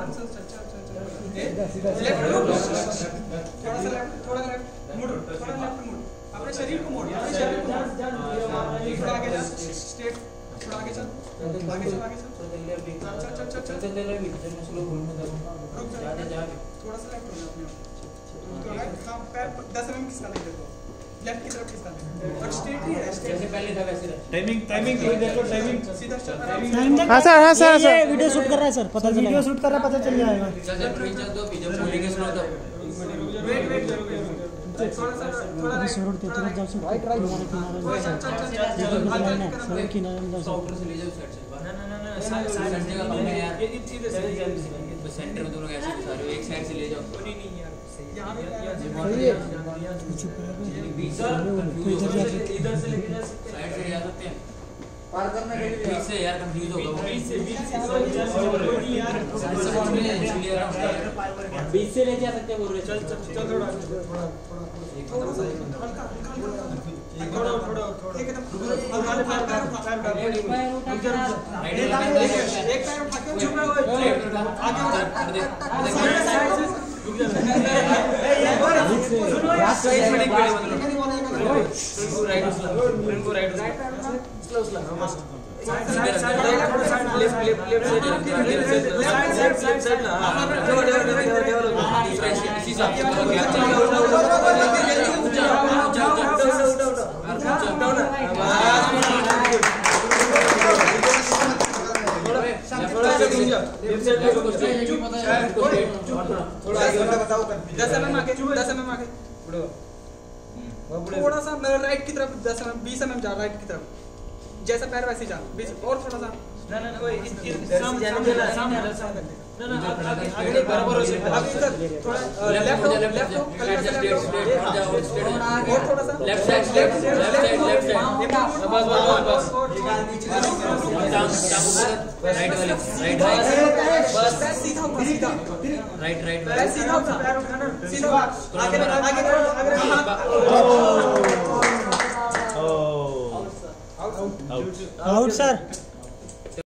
थोड़ा लेफ्ट मुड़, थोड़ा लेफ्ट मुड़, अपने शरीर को मोड़, अपने शरीर को थोड़ा आगे जा, स्ट्रेट, थोड़ा आगे चल, आगे चल, चल, रुक जा, थोड़ा सा लेफ्ट हो जा अपने आप, पैर 10 mm खिसका ले देखो, लेफ्ट की तरफ खिसका ले, और स्ट्रेट ही है, जैसे पहले था वैसे रहे। टाइमिंग देखो, टाइमिंग सीधा चल। हाँ सर ये वीडियो शूट कर रहा है सर, पता चल वीडियो शूट कर रहा, पता चल जाएगा। चल दो बीजो बोलेंगे सुनो तो वेट थोड़ा सा रोड पे तरफ जाओ सर, राइट किनारे किनारे में जाओ, से ले जाओ साइड से। ना साइड जगह कम है यार, इधर से बस सेंटर में तुम लोग ऐसे सारे एक साइड से ले जाओ। नहीं यार यहां पे इधर से लेके जा सकते हैं, साइड से जा सकते हैं पार करने के लिए। बीच से यार कंफ्यूज होगा वो, बीच से ले जा सकते हैं। बोल रहे चल थोड़ा ठीक है। एक पैर उठा के चुप रहो, आगे थोड़ा सा राइट की तरफ 10 mm 20 mm जा, राइट की तरफ जैसा पैर वैसे जा, और थोड़ा सा ना आगे बराबर हो सकता है। अभी इधर थोड़ा लेफ्ट हो, हल्का सा लेफ्ट और थोड़ा सा लेफ्ट साइड बस राइट बस सीधा राइट सीधा पैर उठाना, सीधा आगे आउट सर।